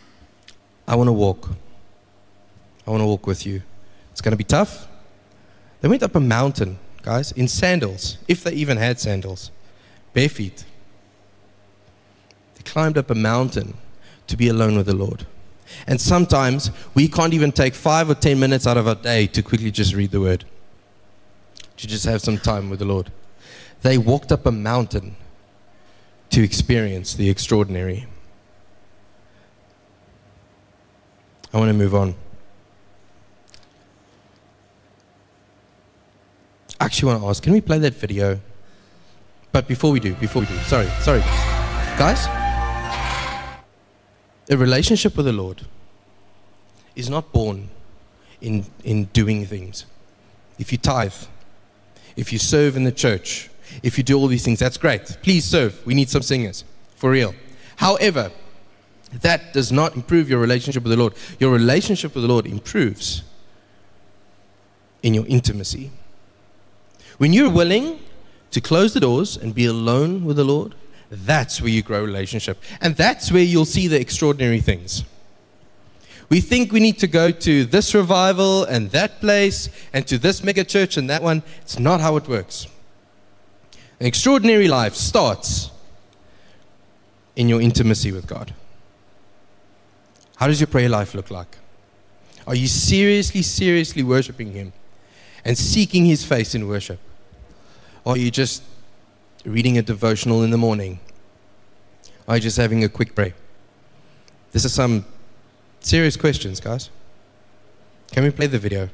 I want to walk. I want to walk with you. It's going to be tough. They went up a mountain, guys, in sandals, if they even had sandals, bare feet. They climbed up a mountain to be alone with the Lord. And sometimes we can't even take 5 or 10 minutes out of our day to quickly just read the Word, to just have some time with the Lord. They walked up a mountain to experience the extraordinary. I want to move on. I actually want to ask, can we play that video? But before we do, sorry guys. A relationship with the Lord is not born in doing things. If you tithe, if you serve in the church, if you do all these things, that's great. Please serve. We need some singers, for real. However, that does not improve your relationship with the Lord. Your relationship with the Lord improves in your intimacy. When you're willing to close the doors and be alone with the Lord, that's where you grow relationship. And that's where you'll see the extraordinary things. We think we need to go to this revival and that place and to this mega church and that one. It's not how it works. An extraordinary life starts in your intimacy with God. How does your prayer life look like? Are you seriously worshiping Him and seeking His face in worship? Or are you just reading a devotional in the morning? Or are you just having a quick prayer? This is some serious questions, guys. Can we play the video?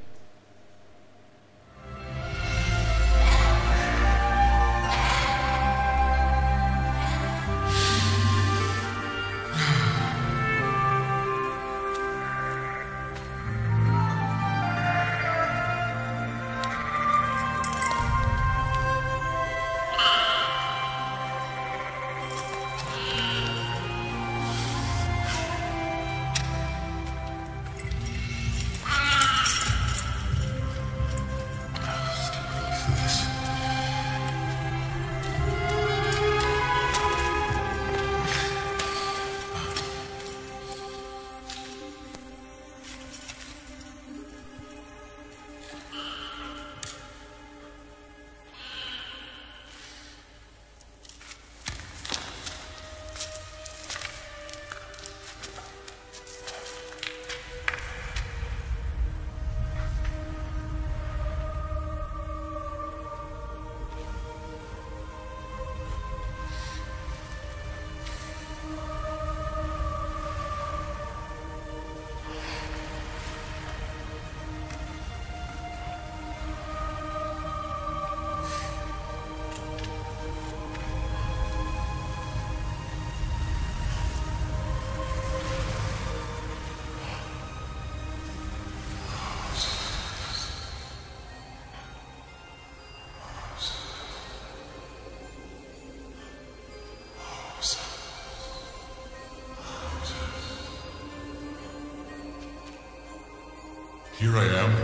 Here I am.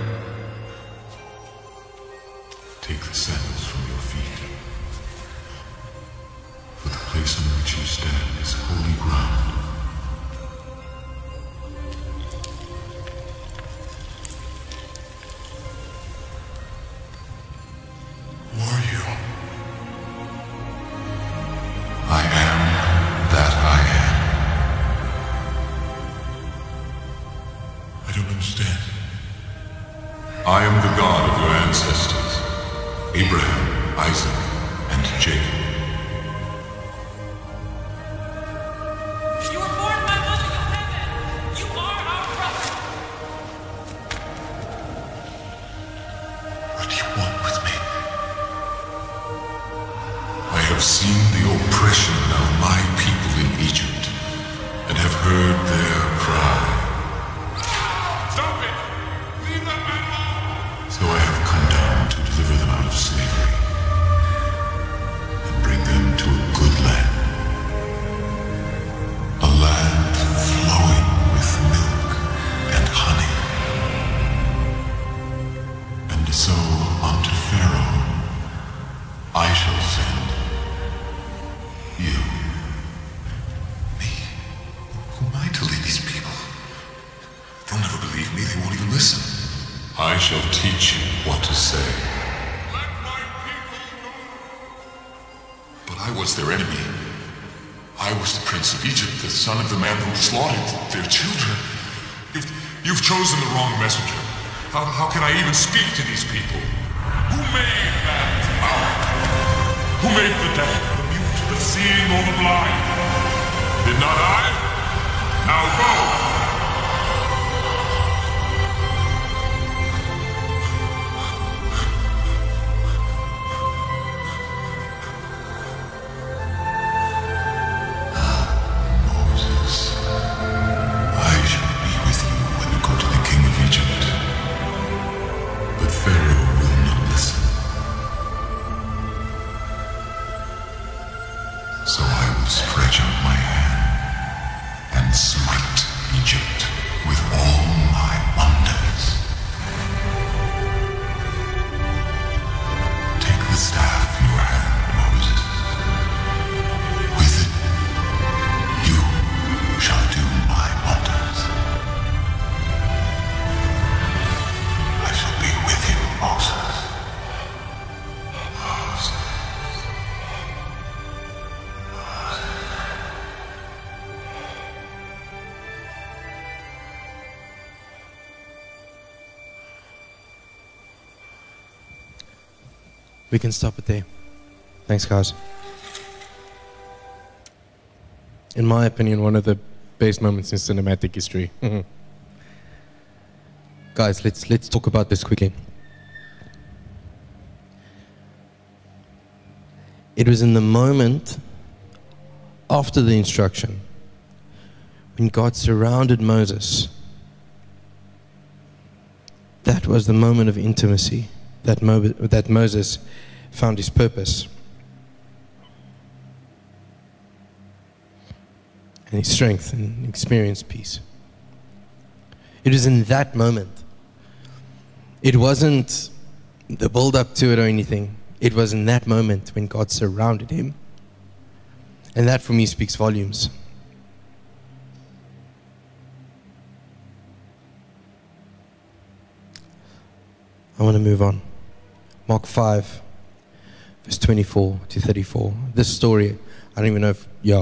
Take the sandals from your feet. For the place on which you stand is holy ground. Who are you? I am that I am. I don't understand. I am the God of your ancestors, Abraham, Isaac, and Jacob. You were born by mother of heaven. You are our brother. What do you want with me? I have seen the oppression of my people in Egypt, and have heard their cry. Stop it! Leave that man alone! So I have come down to deliver them out of slavery, and bring them to a good land. A land flowing with milk and honey. And so unto Pharaoh I shall send I shall teach you what to say. But I was their enemy. I was the prince of Egypt, the son of the man who slaughtered their children. You've chosen the wrong messenger. How can I even speak to these people? Who made that mouth? Who made the deaf, the mute, the seeing, or the blind? Did not I? Now go! We can stop it there. Thanks, guys. In my opinion, one of the best moments in cinematic history. Guys, let's talk about this quickly. It was in the moment after the instruction when God surrounded Moses. That was the moment of intimacy that Moses found his purpose and his strength and experienced peace. It was in that moment. It wasn't the build up to it or anything. It was in that moment when God surrounded him. And that for me speaks volumes. I want to move on. Mark 5, verse 24 to 34. This story, I don't even know if,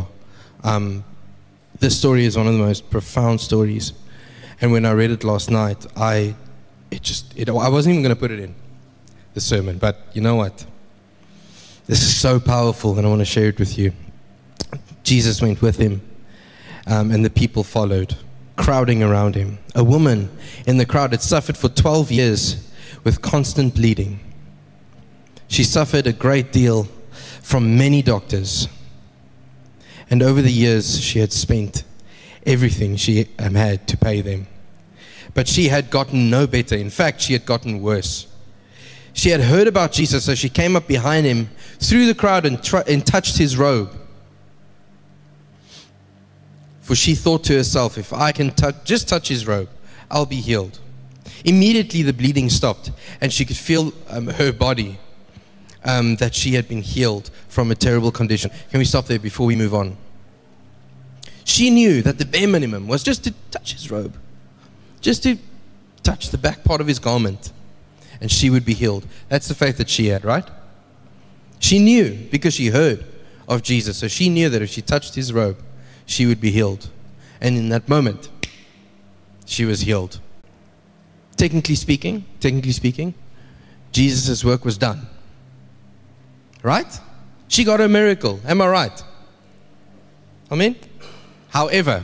this story is one of the most profound stories. And when I read it last night, I wasn't even going to put it in the sermon, but you know what? This is so powerful and I want to share it with you. Jesus went with him, and the people followed, crowding around him. A woman in the crowd had suffered for 12 years with constant bleeding. She suffered a great deal from many doctors, and over the years she had spent everything she had to pay them. But she had gotten no better. In fact, she had gotten worse. She had heard about Jesus, so she came up behind him through the crowd and touched his robe. For she thought to herself, if I can just touch his robe, I'll be healed. Immediately the bleeding stopped, and she could feel her body, that she had been healed from a terrible condition. Can we stop there before we move on? She knew that the bare minimum was just to touch his robe, just to touch the back part of his garment, and she would be healed. That's the faith that she had, right? She knew because she heard of Jesus, so she knew that if she touched his robe, she would be healed. And in that moment, she was healed. Technically speaking, Jesus' work was done. Right? She got a miracle. Am I right? Amen? However,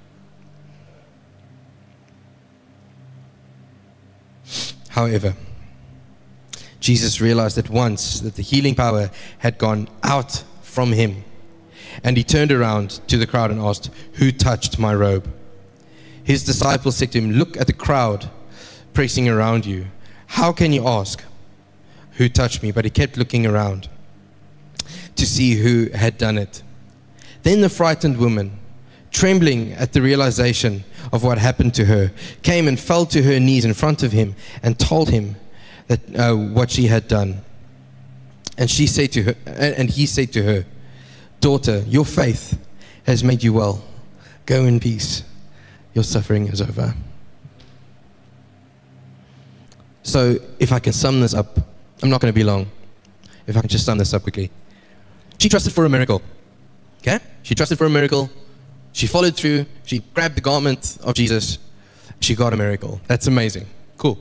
Jesus realized at once that the healing power had gone out from him. And he turned around to the crowd and asked, "Who touched my robe?" His disciples said to him, "Look at the crowd pressing around you. How can you ask, 'Who touched me?'" But he kept looking around to see who had done it. Then the frightened woman, trembling at the realization of what happened to her, came and fell to her knees in front of him and told him that what she had done. And he said to her, "Daughter, your faith has made you well. Go in peace. Your suffering is over." So if I can sum this up, I'm not going to be long. If I can just sum this up quickly. She trusted for a miracle. Okay? She trusted for a miracle. She followed through. She grabbed the garment of Jesus. She got a miracle. That's amazing. Cool.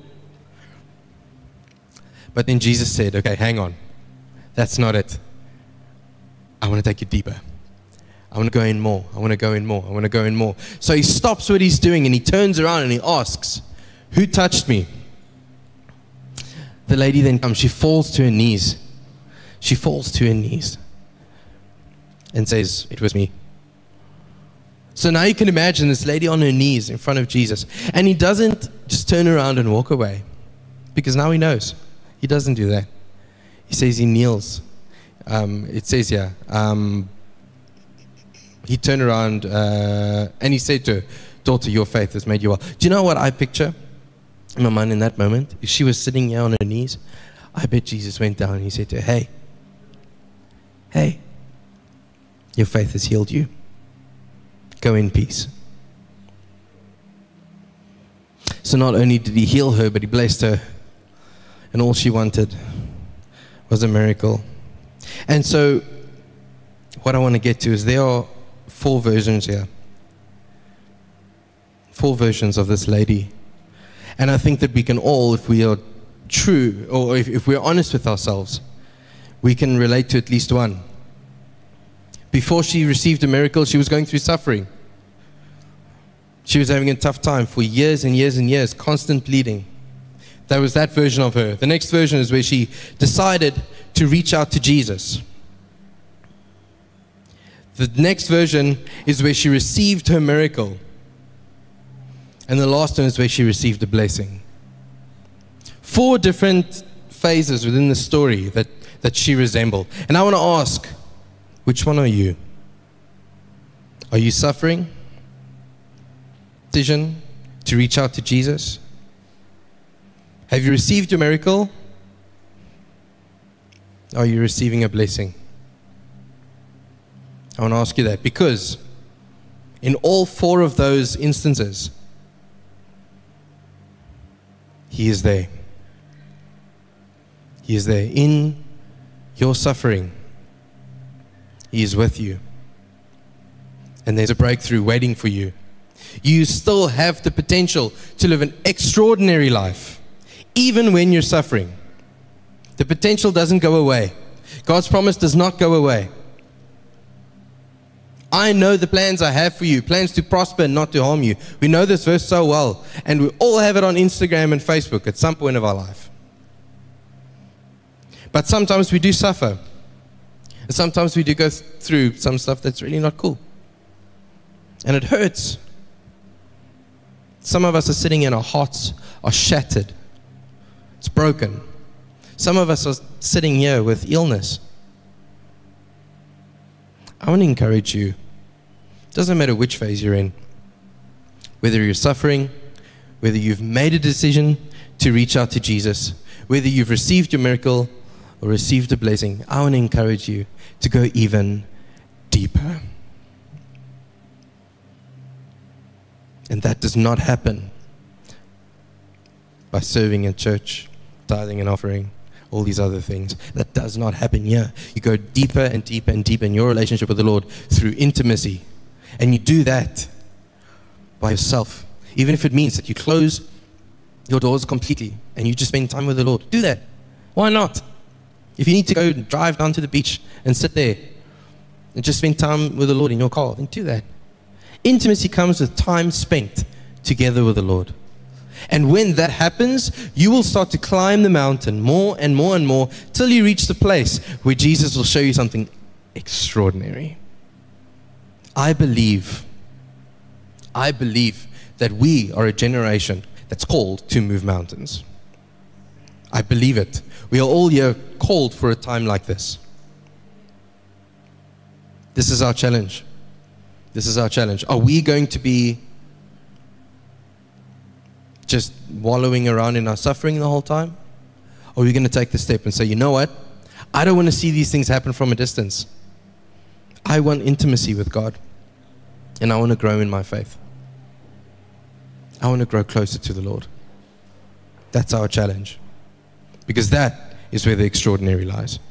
But then Jesus said, okay, hang on. That's not it. I want to take you deeper. I want to go in more. I want to go in more. I want to go in more. So he stops what he's doing and he turns around and he asks, who touched me? The lady then comes. She falls to her knees. She falls to her knees and says, it was me. So now you can imagine this lady on her knees in front of Jesus. And he doesn't just turn around and walk away, because now he knows. He doesn't do that. He says he kneels. It says here, he turned around and he said to her, daughter, your faith has made you well. Do you know what I picture in my mind in that moment? If she was sitting here on her knees, I bet Jesus went down and he said to her, hey, your faith has healed you. Go in peace. So not only did he heal her, but he blessed her. And all she wanted was a miracle. And so what I want to get to is there are 4 versions here. 4 versions of this lady. And I think that we can all, if we are true, or if we're honest with ourselves, we can relate to at least one. Before she received a miracle, she was going through suffering. She was having a tough time for years and years and years, constant bleeding. That was that version of her. The next version is where she decided to reach out to Jesus. The next version is where she received her miracle. And the last one is where she received a blessing. 4 different phases within the story that she resembled. And I want to ask, which one are you? Are you suffering? Decision to reach out to Jesus? Have you received your miracle? Are you receiving a blessing? I want to ask you that because in all 4 of those instances, He is there. He is there in your suffering. He is with you. And there's a breakthrough waiting for you. You still have the potential to live an extraordinary life, even when you're suffering. The potential doesn't go away. God's promise does not go away. I know the plans I have for you, plans to prosper and not to harm you. We know this verse so well, and we all have it on Instagram and Facebook at some point of our life. But sometimes we do suffer. And sometimes we do go through some stuff that's really not cool. And it hurts. Some of us are sitting and our hearts are shattered. It's broken. Some of us are sitting here with illness. I want to encourage you. It doesn't matter which phase you're in. Whether you're suffering, whether you've made a decision to reach out to Jesus, whether you've received your miracle or received a blessing, I want to encourage you to go even deeper. And that does not happen by serving in church, tithing and offering, all these other things. That does not happen here. You go deeper and deeper and deeper in your relationship with the Lord through intimacy. And you do that by yourself. Even if it means that you close your doors completely and you just spend time with the Lord. Do that. Why not? If you need to go drive down to the beach and sit there and just spend time with the Lord in your car, then do that. Intimacy comes with time spent together with the Lord. And when that happens, you will start to climb the mountain more and more and more till you reach the place where Jesus will show you something extraordinary. I believe that we are a generation that's called to move mountains. I believe it. We are all here called for a time like this. This is our challenge. This is our challenge. Are we going to be just wallowing around in our suffering the whole time? Or are we going to take the step and say, you know what? I don't want to see these things happen from a distance. I want intimacy with God. And I want to grow in my faith. I want to grow closer to the Lord. That's our challenge. Because that is where the extraordinary lies.